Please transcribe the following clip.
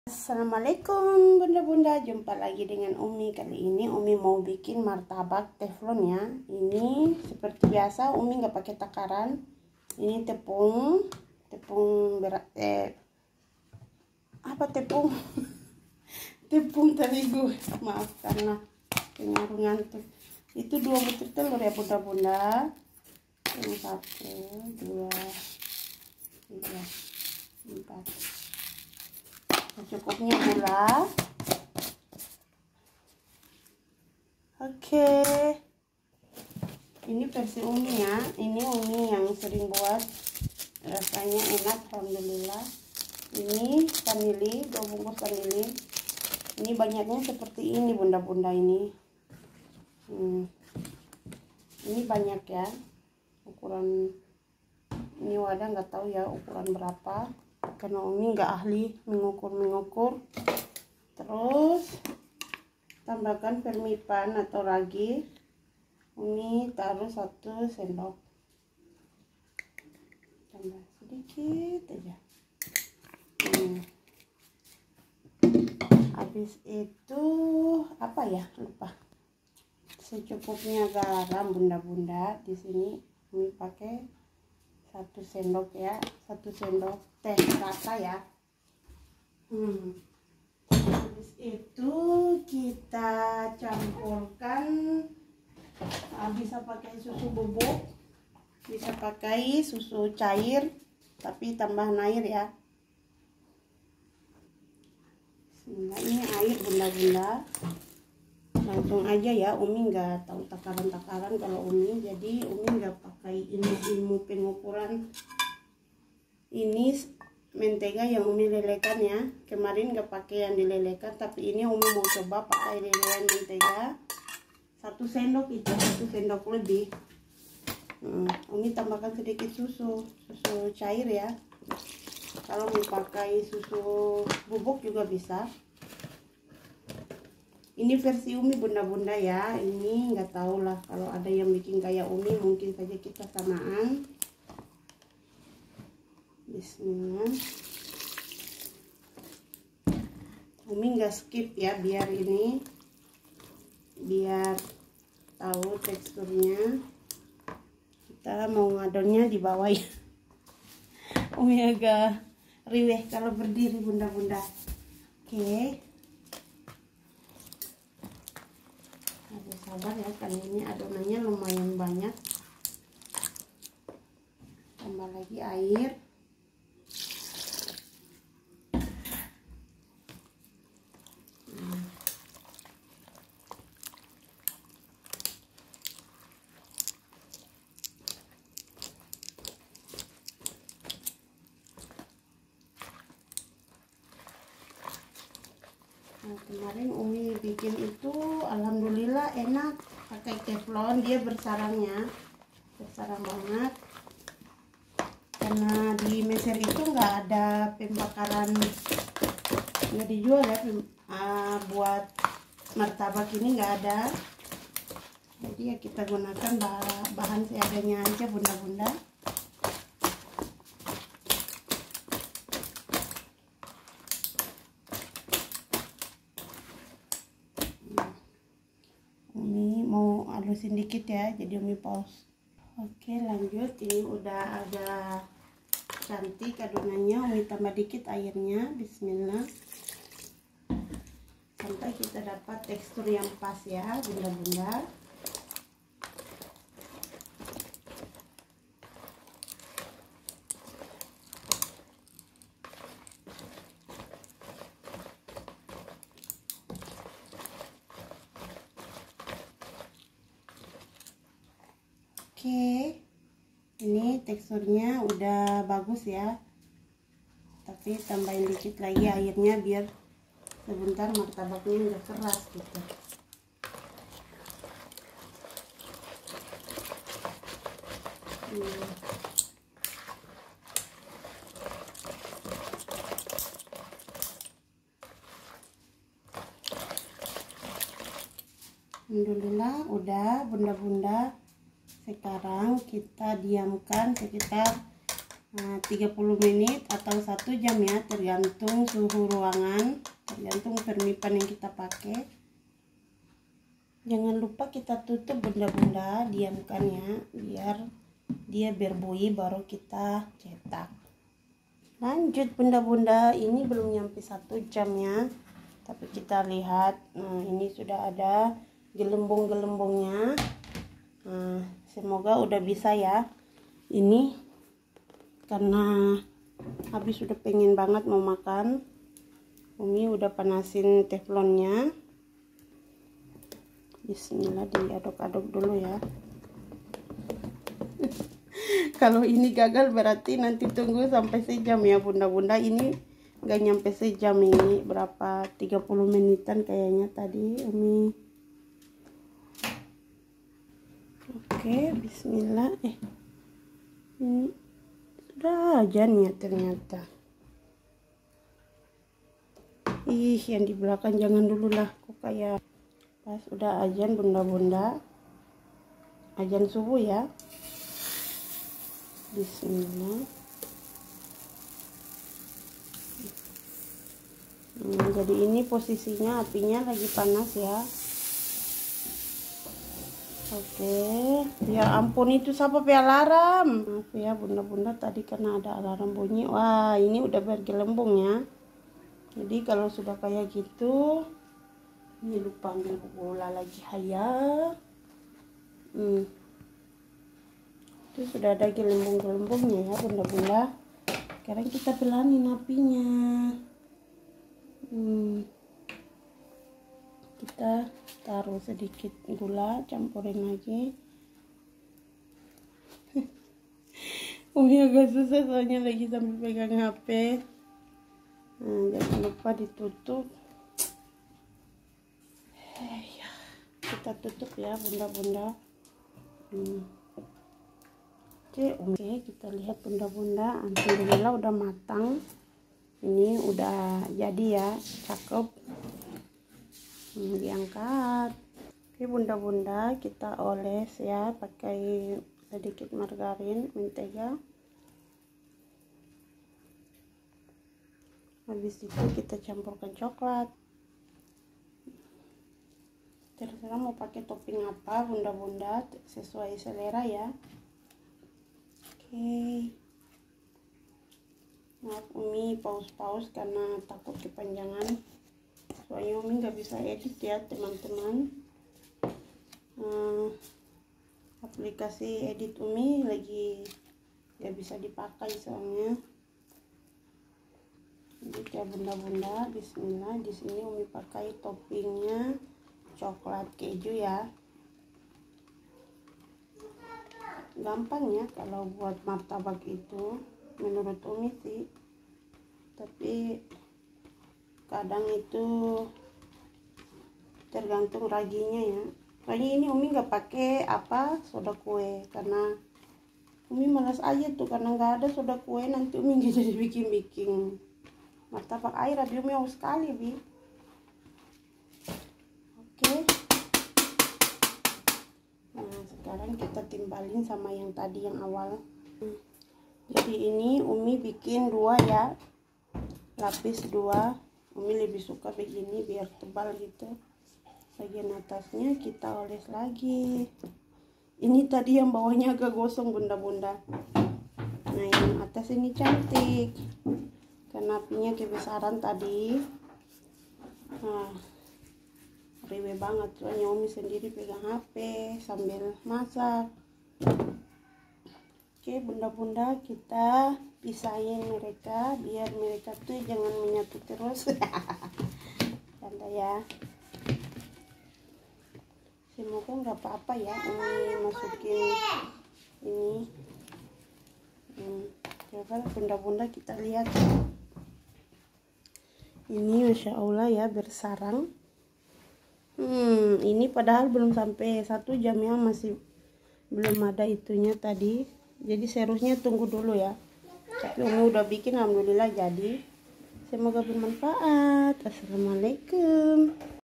Assalamualaikum bunda-bunda, jumpa lagi dengan Umi. Kali ini Umi mau bikin martabak teflon ya. Ini seperti biasa Umi nggak pakai takaran. Ini tepung berat tepung tepung terigu, maaf karena pengaruh ngantuk. Itu 2 butir telur ya bunda-bunda. Ini 1 2 3 4. Secukupnya gula. Oke, ini versi Umi ya. Ini Umi yang sering buat, rasanya enak alhamdulillah. Ini vanili, 2 bungkus vanili. Ini banyaknya seperti ini bunda-bunda ini. Ini banyak ya. Ukuran ini wadah nggak tahu ya ukuran berapa, karena Umi nggak ahli mengukur. Terus tambahkan vermipan atau ragi. Umi taruh 1 sendok, tambah sedikit aja. Habis itu apa ya, lupa. Secukupnya garam bunda-bunda. Di sini Umi pakai 1 sendok ya, 1 sendok teh rata ya. Habis itu kita campurkan, bisa pakai susu bubuk, bisa pakai susu cair, tapi tambahan air ya. Nah, ini air bunda-bunda, langsung aja ya. Umi nggak tahu takaran-takaran kalau Umi, jadi Umi nggak pakai ilmu pengukuran. Ini mentega yang Umi lelekan ya, kemarin nggak pakai yang dilelekan, tapi ini Umi mau coba pakai lelekan mentega. 1 sendok itu, 1 sendok lebih. Umi tambahkan sedikit susu cair ya. Kalau mau pakai susu bubuk juga bisa. Ini versi Umi bunda-bunda ya. Ini nggak tahu lah, kalau ada yang bikin kayak Umi mungkin saja kita samaan. Bismillah. Umi nggak skip ya, biar tahu teksturnya. Kita mau ngadonnya di bawah ya. Umi agak riweh kalau berdiri bunda-bunda. Oke. Harus sabar ya, karena ini adonannya lumayan banyak. Tambah lagi air. Nah, kemarin Umi bikin itu alhamdulillah enak, pakai teflon, dia bersarang banget. Karena di Mesir itu nggak ada pembakaran, nggak dijual ya, buat martabak ini nggak ada. Jadi ya kita gunakan bahan seadanya aja bunda-bunda. Umi mau halusin dikit ya, jadi Umi pause. Oke, lanjut. Ini udah agak cantik adonannya. Umi tambah dikit airnya. Bismillah, sampai kita dapat tekstur yang pas ya bunda-bunda. Oke, ini teksturnya udah bagus ya, tapi tambahin dikit lagi airnya biar sebentar martabaknya nggak keras gitu. Alhamdulillah udah bunda-bunda. Sekarang kita diamkan sekitar 30 menit atau 1 jam ya, tergantung suhu ruangan, tergantung permipan yang kita pakai. Jangan lupa kita tutup bunda-bunda, diamkan ya, biar dia berbuih baru kita cetak. Lanjut bunda-bunda, ini belum nyampe 1 jam ya, tapi kita lihat, nah ini sudah ada gelembung-gelembungnya. Semoga udah bisa ya. Ini karena habis sudah pengen banget mau makan, Umi udah panasin teflonnya. Bismillah, diaduk-aduk dulu ya. Kalau ini gagal berarti nanti tunggu sampai sejam ya bunda-bunda. Ini gak nyampe sejam, ini berapa, 30 menitan kayaknya tadi Umi. Oke, bismillah. Ini sudah azan ya ternyata. Yang di belakang jangan dulu lah, kok kayak pas udah azan bunda-bunda, azan subuh ya. Bismillah. Jadi ini posisinya apinya lagi panas ya. Oke, ya ampun, itu siapa pe alarm? Maaf ya bunda-bunda, tadi karena ada alarm bunyi. Wah, ini udah bergelembung ya. Jadi kalau sudah kayak gitu, ini lupa ambil bola lagi haya. Itu sudah ada gelembung-gelembungnya ya bunda-bunda. Sekarang kita pelanin apinya. Kita taruh sedikit gula, campurin lagi. Umi agak susah soalnya lagi sambil pegang HP. Jangan lupa ditutup. Kita tutup ya bunda-bunda. Oke, kita lihat bunda-bunda, alhamdulillah udah matang. Ini udah jadi ya, cakep. Diangkat. Oke bunda-bunda, kita oles ya pakai sedikit margarin, mentega. Habis itu kita campurkan coklat. Terserah mau pakai topping apa bunda-bunda, sesuai selera ya. Oke. Maaf Umi paus-paus karena takut kepanjangan. Soalnya Umi nggak bisa edit ya teman-teman. Aplikasi edit Umi lagi nggak bisa dipakai soalnya. Jadi ya bunda-bunda, bismillah. Di sini Umi pakai toppingnya coklat keju ya. Gampang ya kalau buat martabak itu menurut Umi sih. Tapi kadang itu tergantung raginya ya. Soalnya ini Umi nggak pakai soda kue karena Umi malas aja tuh, karena nggak ada soda kue nanti Umi nggak jadi bikin martabak air. Tapi Umi haus sekali bi. Oke. Nah sekarang kita timbalin sama yang tadi yang awal. Jadi ini Umi bikin 2 ya, lapis 2. Umi lebih suka begini biar tebal gitu. Bagian atasnya kita oles lagi. Ini tadi yang bawahnya agak gosong bunda-bunda. Nah yang atas ini cantik karena apinya kebesaran tadi. Nah riwe banget soalnya Umi sendiri pegang HP sambil masak. Oke bunda-bunda, kita pisahin mereka biar mereka tuh jangan menyatu terus. Santai ya. Semoga nggak apa-apa ya Umi masukin ini. Coba bunda-bunda kita lihat. Ini Masya Allah ya, bersarang. Ini padahal belum sampai 1 jam ya, masih belum ada itunya tadi. Jadi seharusnya tunggu dulu ya. Tapi Umi udah bikin, alhamdulillah jadi. Semoga bermanfaat. Assalamualaikum.